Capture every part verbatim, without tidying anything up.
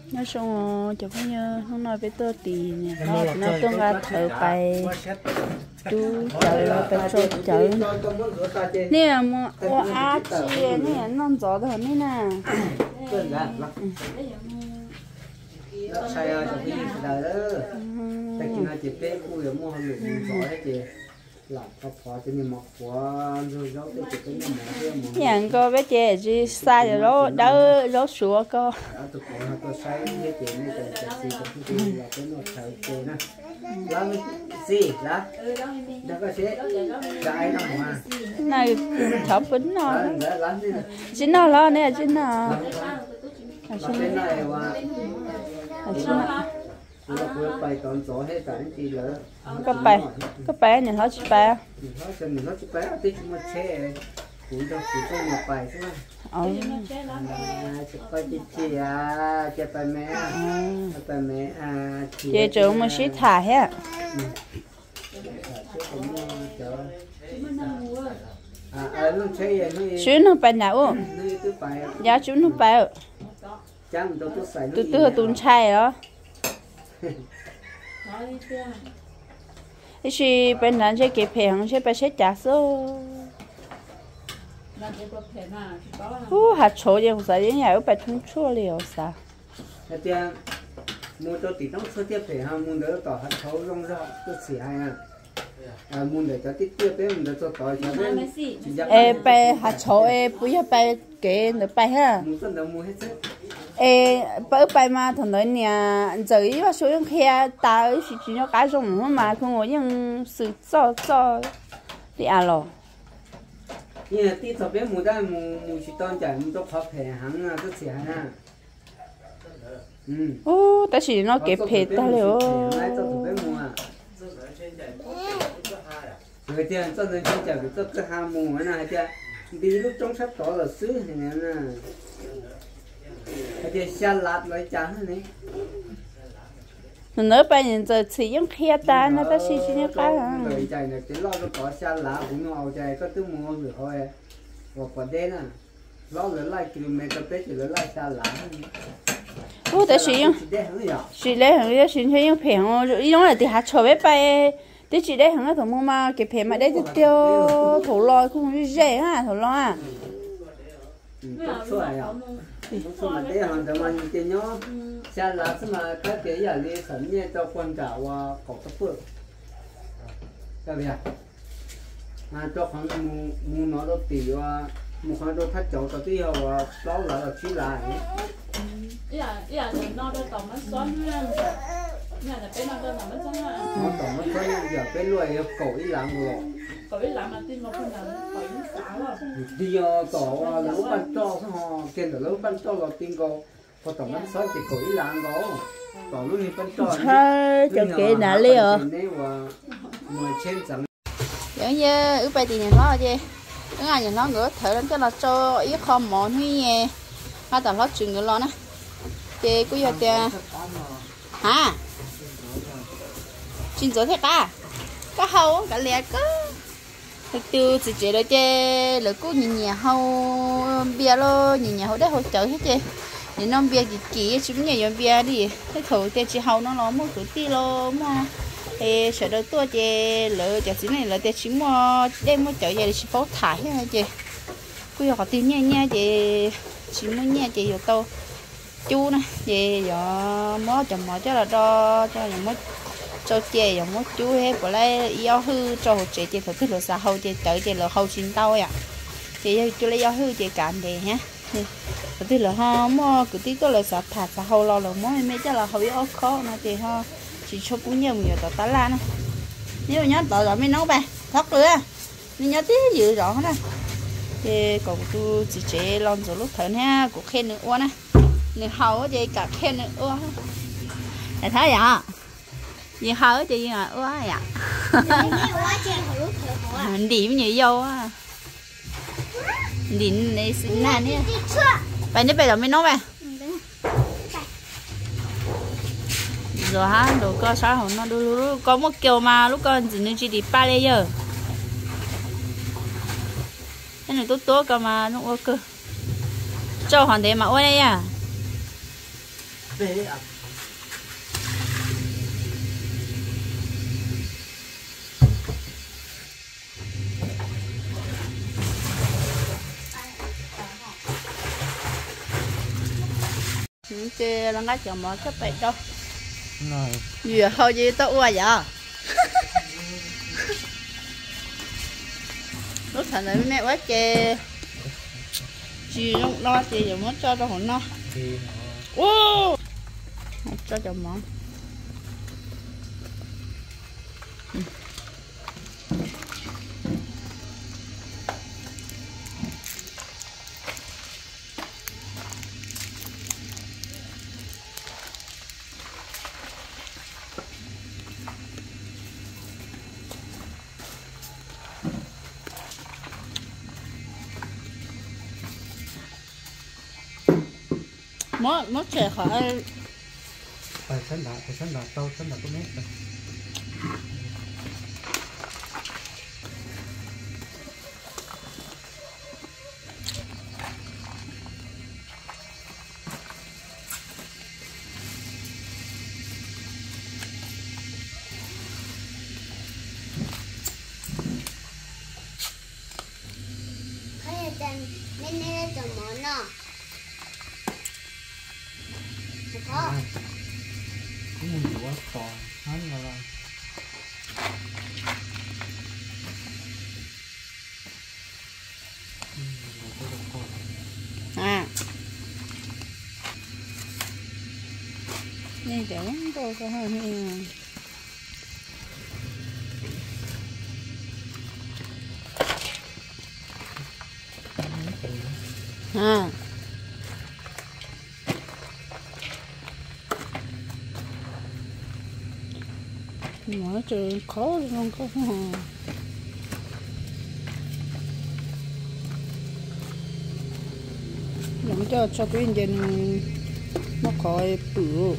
nó xong chụp cái nhớ nó nói với tôi thì nó nó tôi ra thở bài chú chờ bài số chờ nè mà ô á chị nè nó gió thôi nè nè nó sai rồi thì đời đó tại khi nó chỉ bé cùi ở mua hàng lượng giỏi đấy chị làm có phò cho nên một quả rồi rau thì cái nó mỏ kia mỏ nhận cô bé chị chỉ sai rồi đó đỡ đỡ sủa cô tụi con nó có sai cái chị này cái cái gì cái gì là cái nó sai chị nè làm gì đó đó có sẽ cái nó mà này chọc bánh nó làm gì chỉ nó lo nè chỉ nó làm cái này mà chỉ nó nó bài toàn giỏi hết cả anh chị lỡ có bài có bài này nó chỉ bài nó cho mình nó chỉ bài tí mà xe cũng cho chỉ có một bài thôi ờ chỉ có chị chị à chị bài mẹ bài mẹ à chị chỗ mà xí thả hết à luôn chơi xíu nó bài nào giá chú nó bài từ từ tuần chai đó cái gì bênนั้นใช้เก็บแผงใช้ไปใช้จ่าโซ่โอ้หัดโชว์ยังใส่ยังไงก็ไปทุ่งชั่วเลยอ่ะสา mua cho tí trong số tiếp thể hàng muốn đỡ tỏ hạt thấu rong rọ tôi xỉ hay à à muốn để cho tiếp tiếp đấy muốn đỡ cho tỏi cho bên êไปหัดโชว์เอปุ้ยไปเก๋หรือไปฮะ muốn phân đấu mua hết sức ê bữa bay mà thằng nói nè giờ ý là số những kia ta ấy chỉ chỉ nó cái rồng mà không có những sự cho cho đi à lo như là tí thọ bé muaได้mua mua chỉ toàn chạy mua cho phật thể hàng à tôi xỉ hay à ô ta chỉ nó ghép phê ta liệu người tiền cho nên chơi chạy với tất cả ham mù cái này chứ đi lúc trong sắp tỏ là xứ thì nè cái gì xa lạt lại chán này nó bây giờ giờ chỉ những kia ta nó ta chỉ chỉ những cái người chạy này chỉ lo cái tỏ xa lạt cũng ngầu chạy có thứ mua được thôi và còn đây nè lo lại lại km tới chỉ lại xa lạt ô ta chỉ những chỉ lấy hàng cái chỉ thấy những phèn giống là thì hạt chổi bé bay thế chỉ lấy hàng cái thùng mà cái phèn mà đấy thì tiêu thổ lòi không như dễ ha thổ lòi à số mà đấy hàng tầm anh tiền nhó xa lá mà cái cái giờ đi sẵn nhé cho quan cả và cọc tóc phượng cái gì à cho khoảng mu mu nó đâu tỉ và mu khoảng đâu thắt chậu tao tí và đó là là chỉ là dạ dạ nó đâu tổng nó xoắn nha nhà là cái nó đâu tổng nó xoắn nha nó tổng nó xoắn giờ cái loài cổ ý làm rồi cổ ý làm là tin một phần là cổ ý xả rồi đi cổ là lúc ban cho họ trên là lúc ban cho là tin cổ có tổng nó xoắn thì cổ ý làm rồi còn lúc này ban cho thôi cho kệ nè liều mười trên chẳng giống như ướp bay thì nhà nó chứ cái ngày nhà nó ngửa thở lên cho là cho ý không mòn huy nhé hai tao lót chừng người lo nè chị quý hợp tiền hả xin dối thế cả có hậu cả lẹ có thực từ chỉ chế đó chứ lỡ cô nhìn nhà hậu bia lo nhìn nhà hậu đấy hỗ trợ hết chứ nhìn non bia gì kỹ chúng nhà dùng bia đi thế thử thì chị hậu nó nó mua tuổi ti lo mà thì sợ đâu tôi chứ lỡ chả xíu này lỡ thì chỉ mua đem mua chợ về thì chỉ phốt thải hết chứ quý hợp tiền nha nha chị chỉ mua nha chị vô tô chú nè về giờ mới chồng mỏ cho là cho cho nhà mới cho chè giờ mới chú hết bỏ lấy yêu hư cho hồ chè chè thử thức là sao hậu chè tới chè là hậu xin tao à chè chú lấy yêu hư chè cạn đi ha thử thức là ha mua cứ tí có là sao thả sao hậu lo là mới mấy cho là hậu yêu khó nó chè ha chỉ cho cũng nhiều nhiều tao tá la nè nếu nhớ tao rồi mới nấu bài thóc nữa nên nhớ tí dự rõ nè thì còn tôi chỉ chế lon rồi lúc thở ha cũng khen nữa uốn nè người hầu vậy cả khen nữa ưa để thấy vậy gì hầu chị mà ưa vậy điểm nhiều dâu á điểm này xin nè nè bạn nhớ bây giờ mới nấu về rồi ha đồ cơ sáu hồn nó đu có một kiểu mà lúc con chỉ nên chỉ đi ba lê giờ cái này tốt tốt cơ mà nó ok cho hoàn thế mà ôi đây à bê à chơi là ngay chỗ mà các bạn đâu rồi vừa hồi gì tao qua vậy lúc thành này mẹ quá chè chị lúc đó chị giờ muốn cho cho nó wow cho cho món mất mất trẻ khỏi phải sẵn đã phải sẵn đã tao sẵn đã có mét rồi nên nên cho món nào có cái mùi quá to hắn là là à đây để lắm tôi có hơi hơi à mở trời khó không có hồn làm cho cho cái dân nó khỏi bự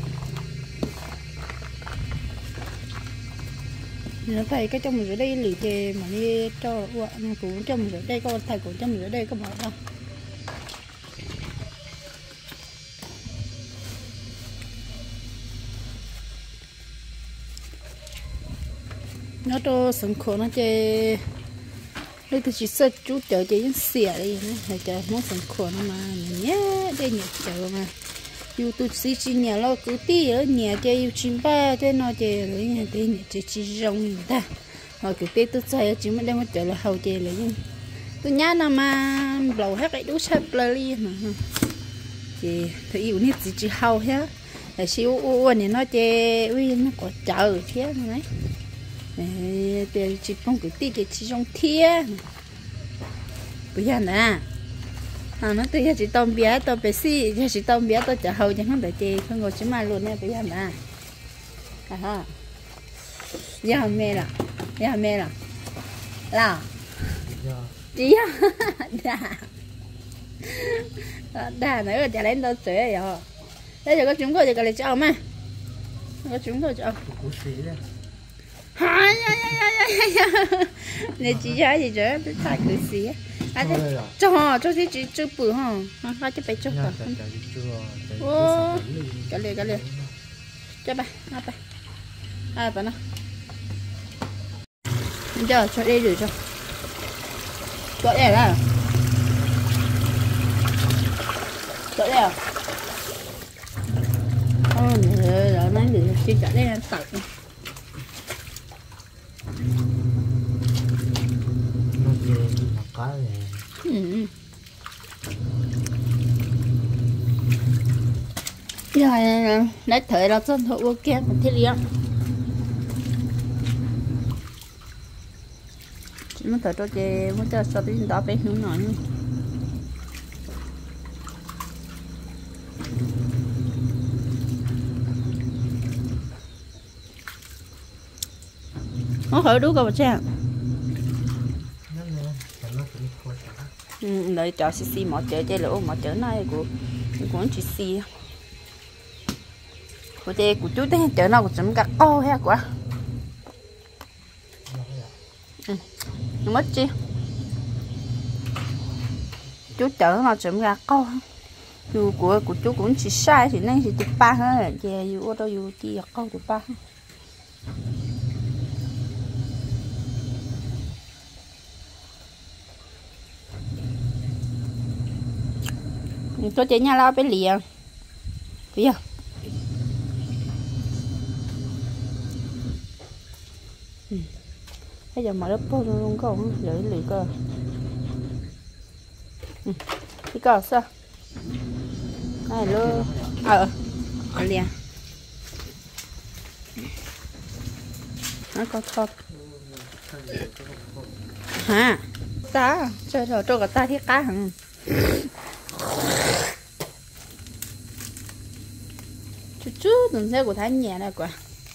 nó thầy cái trong mình ở đây lì chè mà đi cho nó cũng trong mình ở đây có thầy cũng trong mình ở đây có bảo đâu nó cho sẵn khổ nó chơi đây thì chỉ sợ chú chở chơi những xỉa đi nữa hay chơi muốn sẵn khổ nó mà nhé đây nhẹ chở mà YouTube xí chỉ nhà lo cứ tí ở nhà chơi YouTube ba thế nó chơi rồi nhà đây nhà chơi chỉ rong người ta họ cứ tí tôi chơi chỉ mới đem một chở là hậu chơi là nhưng tôi nhá nào mà lầu hết cái đứa sắp play mà thì tôi yêu nít chỉ chỉ hậu hết là siêu uốn này nó chơi uy nó có chở thế này để chỉ phong cái tí cái chỉ trong thiên bây giờ nè à nó tự chỉ tôm bé tôm bé xí chỉ tôm bé tôi chở hầu chẳng không để chơi không ngồi chỉ mai luôn nè bây giờ nè à ha giờ mẹ là giờ mẹ là là chị đà đà nữa chả lấy đâu sữa rồi đây giờ có chúng tôi thì cái này cho mà có chúng tôi cho hai ya ya ya ya ya này chị ra gì rồi tôi thay cái gì á cho cho thì chị chưa bự ha hai cho bé cho cả ô cái này cái này cho ba hai ba hai ba nó giờ cho đây rồi cho cho đây là cho đây à ôi rồi nó để chị cho đây là tặng ừ. Giờ lấy thời là dân thụ ok mà thiết liếng chỉ muốn thở cho chị muốn cho sao đến đó bé hướng nói nó hỏi đúng không chị ừ, lấy cho xí xí mỏ chở chơi lỗ mỏ chở này của của chị xí của chị của chú tên chở nào của chúng cả co hết quá ừ. Mất chi chú chở nào chúng cả co dù của của chú cũng chỉ sai thì nên chỉ chụp ba hết về dù ở đâu dù chỉ giật câu chụp ba tôi chỉ nhà lao bé liền bây giờ bây giờ mở lớp bông luôn không lưỡi lưỡi cơ đi cỏ sao này luôn ờ ở liền nó có thọt hả ta chơi rồi tôi có ta thiết cá hả chút chút đừng xe của thái nhẹ này quả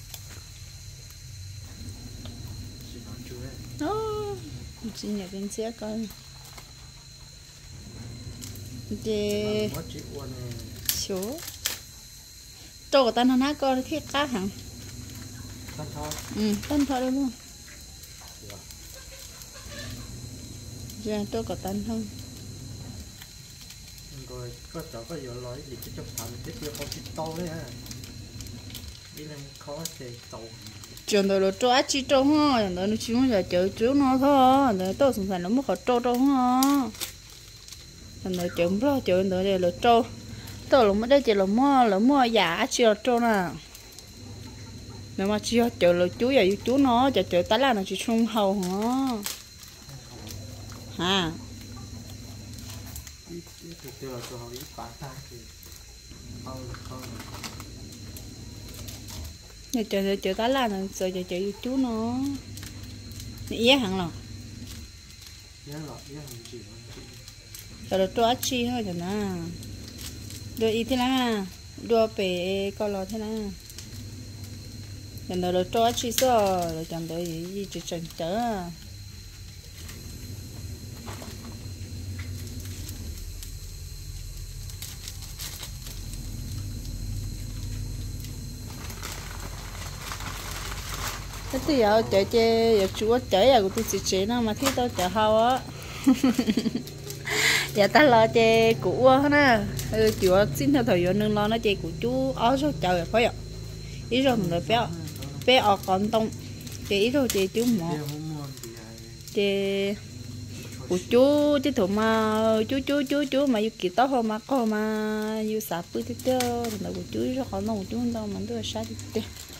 nó chỉ nhà bên xe coi thì số tôi có tan nó coi thiết cá hả ừ tan thôi luôn dạ tôi có tan không rồi có chỗ có vừa nói gì cái trong phạm cái kia không biết to đấy ha đi làm khó thì tàu trường đời là cho chỉ cho ha trường đời nó chỉ muốn là chờ chú nó thôi đời tôi sẵn sàng nó mới khó cho đâu ha trường đời trường lo trường đời này là cho tôi là mới đây chỉ là mua là mua giả chỉ là cho nè nếu mà chỉ chờ là chú giờ chú nó chờ chờ tá là nó chỉ trung hậu hả hả thì tôi là tôi hỏi bán ta thì không không giờ chờ chờ tá là nó giờ chờ chờ chú nó nhé hẳn rồi nhớ rồi nhớ làm gì rồi là cho chi thôi rồi nè đưa ý thế nào đưa về coi lo thế nào chẳng đợi được cho chi số rồi chẳng đợi gì gì chỉ chẳng chờ thế thì giờ chờ chơi giờ chú chơi giờ của tôi chỉ chơi nó mà thấy tao chờ hao á giờ ta lo chơi cũ á nè chú xin theo thời gian nương lo nó chơi của chú ở số chờ phải không ý rồi mình phải bé ở con tông chị rồi chị chú mỏ chị của chú chứ thủ mà chú chú chú chú mà yêu kỳ tao không mà có mà yêu sạp bự thế chứ là của chú rất khó nông chú đâu mà tôi sai thế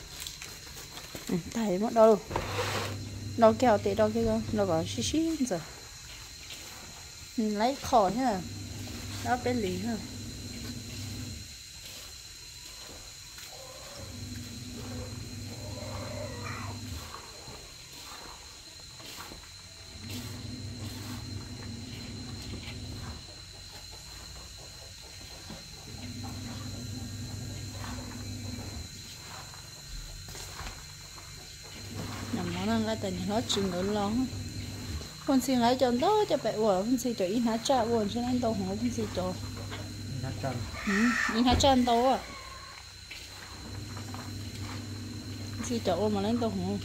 thầy mất đâu đâu kéo tệ đâu kia đâu có xí xí giờ lấy khỏi ha đó bé lì ha nằm lại tại nhà nó chừng lớn lắm con xin lấy cho đó cho bạn vợ con xin cho ít hạt trà buồn cho nên tàu hổ con xin cho hạt trà ít hạt trà tàu à xin cho ôm mà lên tàu hổ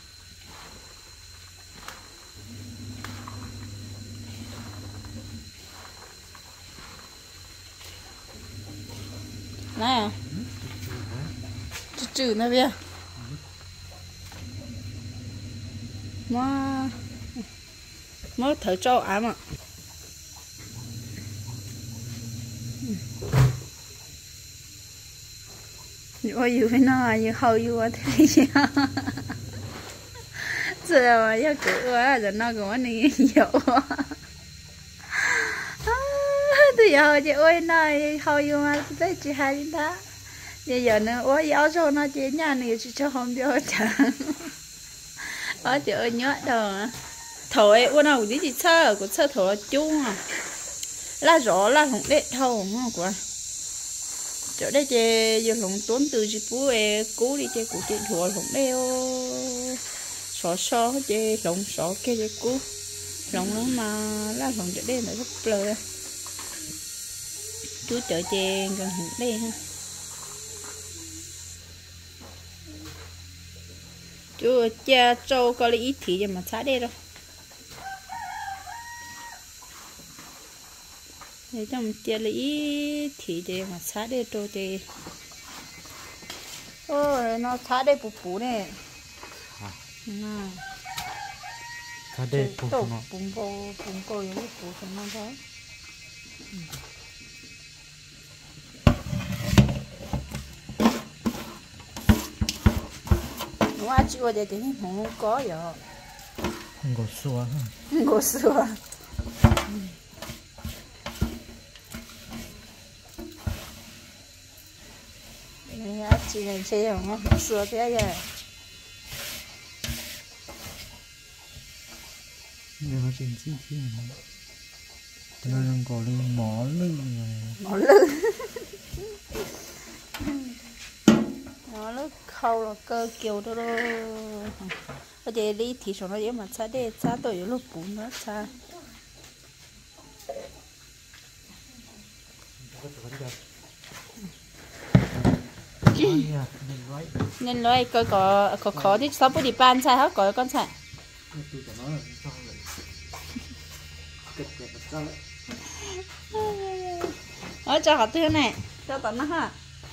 này à chữ chữ này bây mà mới thử cho ám ạ ôi yêu với nó như hầu yêu thế gì giờ mà yêu cũ quá rồi nó cũng đi nhiều từ giờ chị ơi nó hầu yêu mà tới chị hai đi đó bây giờ nó ôi yêu cho nó chị nhà này chị cho không biết chẳng ở chị ơi nhớ đâu thôi ôn nào đi chị chơi của chơi thôi chú à là rõ là không đẹp thôi không quá chỗ đây chị giờ lồng tốn từ chị bố em cú đi chị của chị thua lồng đeo xỏ xỏ chị lồng xỏ kia chị cú lồng nó mà là lồng chỗ đây là rất lờ chú chở chị gần hình đây ha chú cha trâu có lấy ít thì mà xả đây đâu để trong tiền lý thì để mà xả để cho để ôi nó xả để bù bù này nè thà đây bù tổ nó bùn bò bùn bò những cái bù trong nó đó nó chịu để thì không có vậy không có xua không có xua này chị này chơi không xua thế vậy nhưng mà trên chi chi mà nó đang có lên mỏ lư mỏ lư nó nó khâu là cơ kiểu đó rồi ở đây đi thì xong nó mà xa đây xa tôi lúc bún nó xa nên nói coi có có khó thì sao bữa đi ban sai hết coi con sai ở cho họ thứ này cho tao nó ha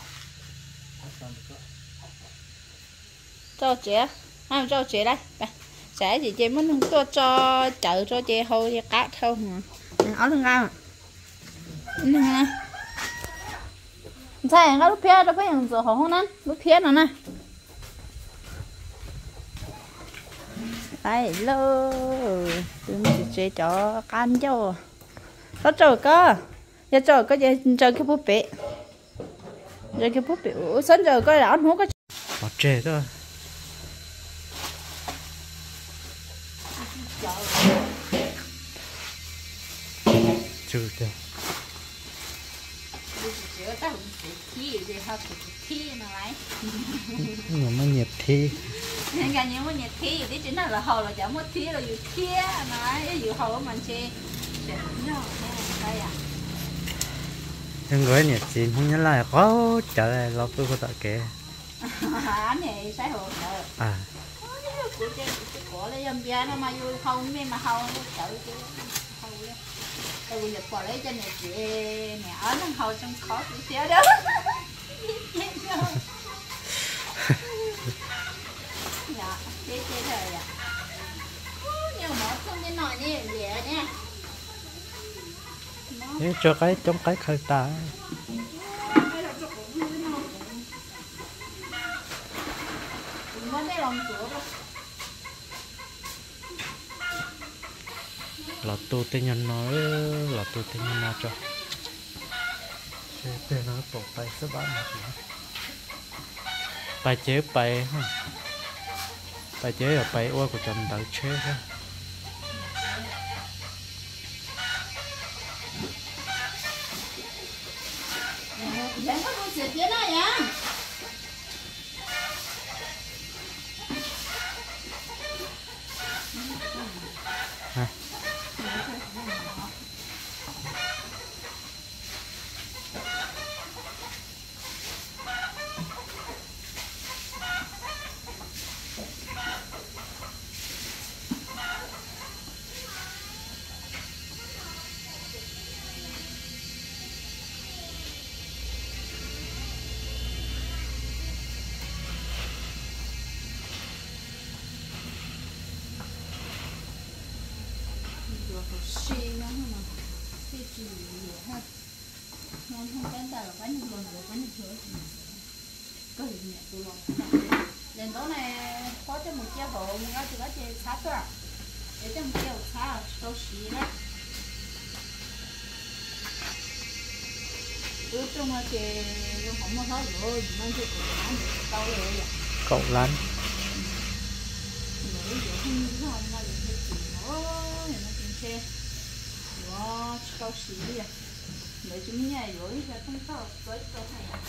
cho trẻ à, cho trẻ đây trẻ gì chị muốn tôi cho chợ cho chị hôi cho cá thôi mà ở lưng ra nè sao nó lúc phía đó phải dùng rồi không nè lúc phía nữa nè đây lơ đừng chỉ chơi cho can cho nó chơi cơ giờ chơi có chơi chơi cái búp bê chơi cái búp bê ủa sớm giờ coi là anh không có bỏ trẻ thôi chưa chưa nhưng mà nhiệt thi nên cả những cái nhiệt thi thì chính là hầu là chẳng mất thi là dù thi nói dù hầu mình chơi đây à nhưng gói nhiệt gì không nhớ lại có trở lại lo tôi có tại kệ anh này sai hồ sợ à của chơi của lấy dâm bia nó mà vui không nhưng mà hầu nó chợ chứ hầu đấy tôi bây giờ bỏ lấy cho này chị mẹ ở nó hầu trong khó tí xíu đó dạ chơi chơi thôi ạ nhưng mà không nên nói như vậy nha nếu cho cái trong cái khai ta là tôi tên nhân nói là tôi tên nhân nói cho tên nó tổ tay sắp bán bài chế bài bài chế ở bài ôi của chồng đỡ chế ha Hả? Lần đó này có cho một chiếc bộ mình có chỉ có chơi sát thôi à để cho một chiếc sát đâu xí đấy cứ trong là chơi không có hết rồi mang chơi cổ lán tao rồi vậy cậu lán rồi giờ không biết không mà giờ chơi gì nữa thì nó chơi đó đâu xí vậy để chúng nhà rồi ra không sao tới đâu hay à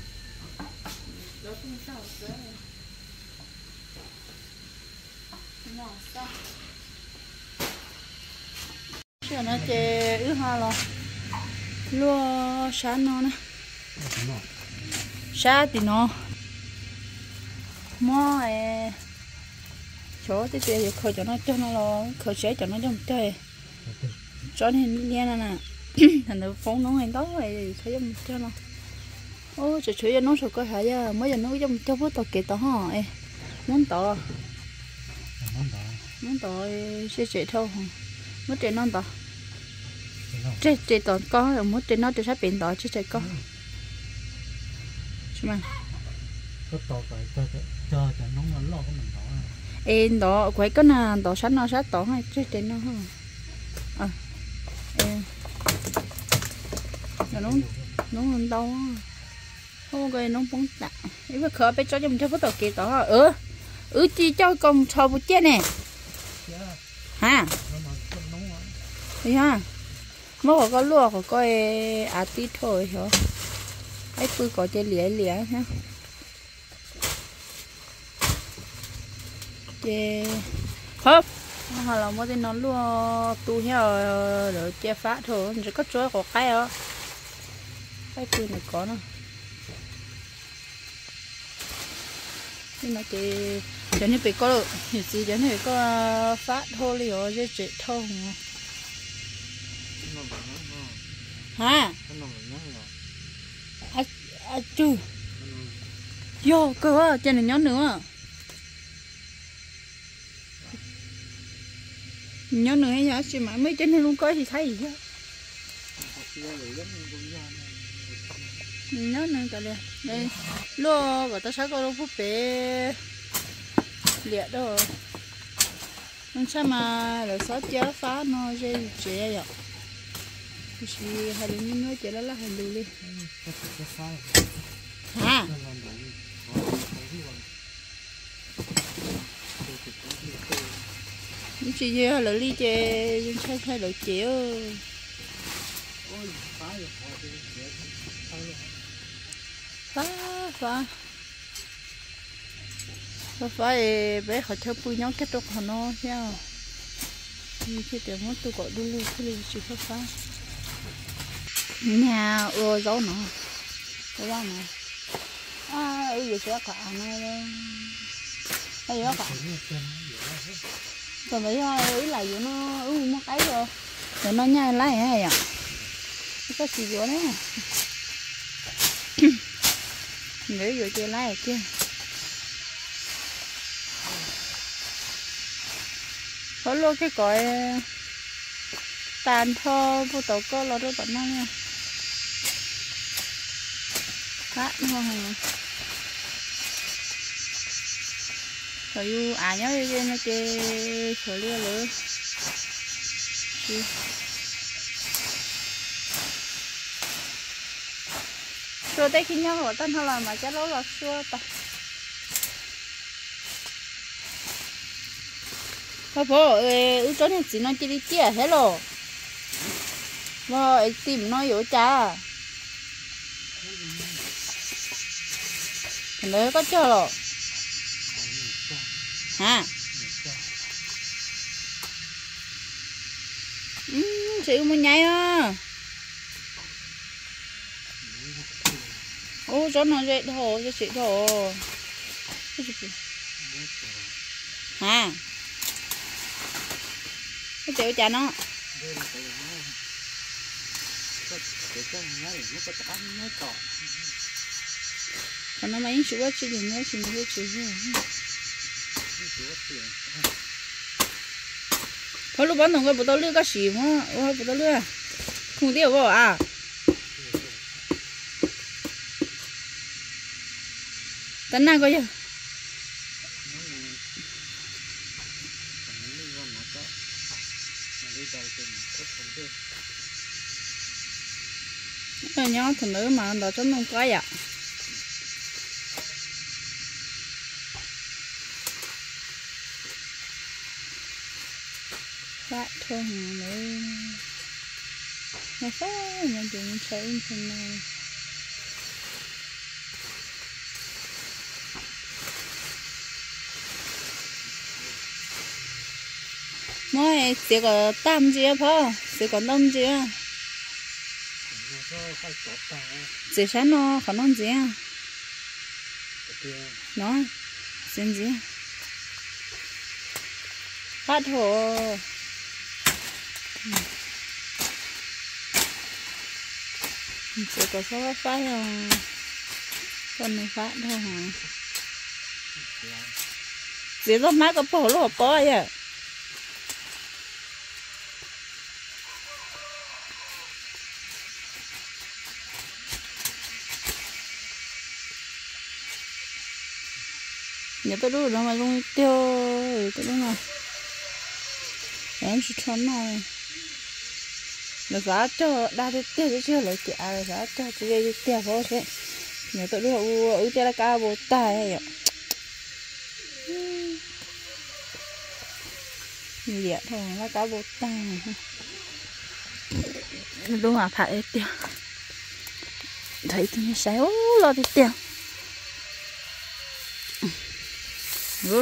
đó không sao tới nó sao chưa nó chơi ứ hoa rồi lúa sa nó nè sa thì nó mò chỗ tới chơi khơi cho nó cho nó lo khơi sẽ cho nó trong chơi cho nên liên nè thành được phóng nó hay đó thì thấy giống cho nó ô trời trời nó sụt coi hả giờ mới giờ nó giống cho bớt tao kẹt tao hả ê muốn tao muốn tao sẽ chạy thôi mất chạy non tao chạy chạy tao có rồi mất chạy nó chạy sát biển tao chứ chạy có chứ mà có tao phải cho cho cho nó nó lo của mình tao ê tao quậy cái nào tao sát nó sát tao hay chứ chạy nó hả à ê nó nó lên đâu không cái nó bóng tạ ấy mà khờ bé cho cho mình cho phút đầu kịp đó ừ ừ chi cho con thò một chết nè ha thì ha mới có lúa có coi à tí thôi hả ấy cứ có chơi lẻ lẻ ha chơi hấp hoặc là mới nó lúa tu heo rồi chơi phá thôi rồi có chỗ có cái đó cái cứ này có nó nhưng mà chị cho nên bị có thì chị cho nên có phát thôi liền rồi chị thôi hả à à chú vô cơ trên này nhón nữa nhón nữa hay nhá chị mãi mấy trên này không có thì thấy gì hết nhớ nữa cả đây đây lo và ta sẽ có lúc bé liệt đó không sao mà là sáu chớ phá nó dễ dễ vậy thì hai đứa mình nói chuyện đó là hai đứa đi hả những chuyện gì là đi chơi những sai thay đổi chiều phá phá phá phá bé họ theo bùi nhóm kết thúc họ nó nha như thế để mất tôi gọi đu cái gì chỉ phá phá nhà ưa giấu nó cái đó này à ấy gì sẽ cả này đây đó cả còn mấy ấy là gì nó ừ mất cái rồi rồi nó nhai lấy hay à có gì vậy đấy nếu vừa chơi lái chứ có luôn cái còi tàn thô vô tổ có lo đó tận nó nha phát không rồi à nhớ đi nó chơi sửa lia lửa xua tới khi nhau của tân thôi là mà chắc là xua ta thôi bố ư chỗ này chỉ nói chỉ đi chia hết rồi mà tìm nó yếu cha thằng đấy có chơi rồi hả ừ chịu mà nhảy à ô cho nó dậy thổ cho chị thổ hả cái tiểu chả nó còn nó mấy chú chứ đừng nhớ chuyện như chú thôi lúc bán đồng cái bộ tao lưa cái gì mà ôi bộ tao lưa không tiêu vào à tấn nào coi chưa cái nhỏ thằng nữ mà đào cho nó cái à phát thôi nữa nó phát nó đừng chơi thằng nào mỗi chỉ có tam chỉ thôi chỉ có năm chỉ chỉ sáng nó còn năm chỉ nó xin gì phát hồ sẽ có số phá không con này phá đâu hả sẽ có má có bỏ lỗ có vậy nhớ tôi đu nó mà luôn tiêu tôi đúng rồi em sẽ chọn này nó giá cho đa cái tiêu chứ lấy tiền là giá cho chỉ cái tiêu thôi thế nhớ tôi đu ưu tiên là cá bột tài vậy như vậy thôi là cá bột tài đúng là phải tiêu thấy thì nó xéo lo thì tiêu ừ.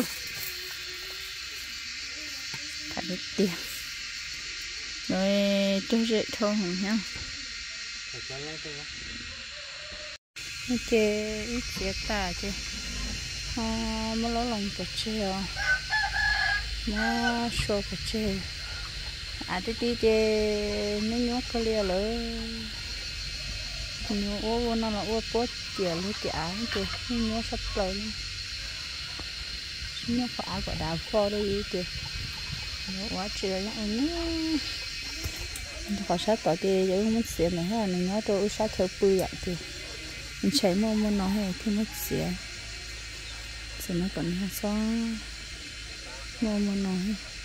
Thả được tiền rồi cho dễ thôi nhá nó chê ít chê ta chê à, mà lo lòng của chê à mà sổ của chê à tí tí chê nó nhóc cái lia lỡ nó ô nó là ô bốt chè lấy chè áo chê nó nhóc sắp lời luôn nó phải quả đào kho đây kìa nó quá trời lắm nó khó sát tỏi thì giống mất xỉa này ha nó nhớ tôi sát theo bươi vậy kìa mình chạy mua mua nó hay thì mất xỉa xỉa nó còn hàng xó mua mua nó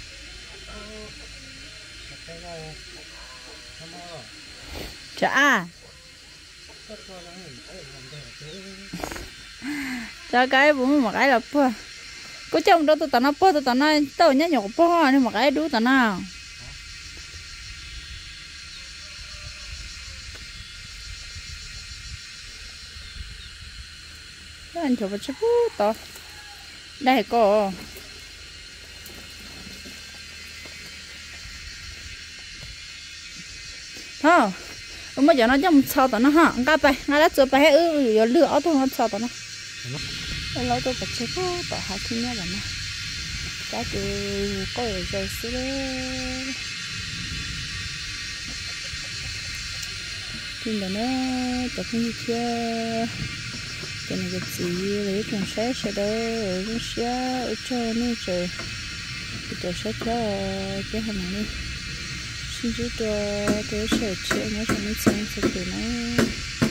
chả cho cái bún một cái là bơ có chồng đâu tôi tao nó bơ tôi tao nó tao nhá nhọc bơ nhưng mà cái đú tao nào cái anh chụp chụp to đây có thôi ông bây giờ nó trong sao tao nó hả cái bài ngay đã chụp bài ừ giờ lửa thôi nó sao tao nó lâu tôi phải chơi có tao hai thiên nhá bạn cái từ có ở rồi xíu thì là nó tập như kia cái này cái gì lấy thằng xe xe đó rồi xe ở cho nên trời cái xe cho cái hàng này xin chú cho tôi sẽ chơi nó cho nó xem sẽ từ nó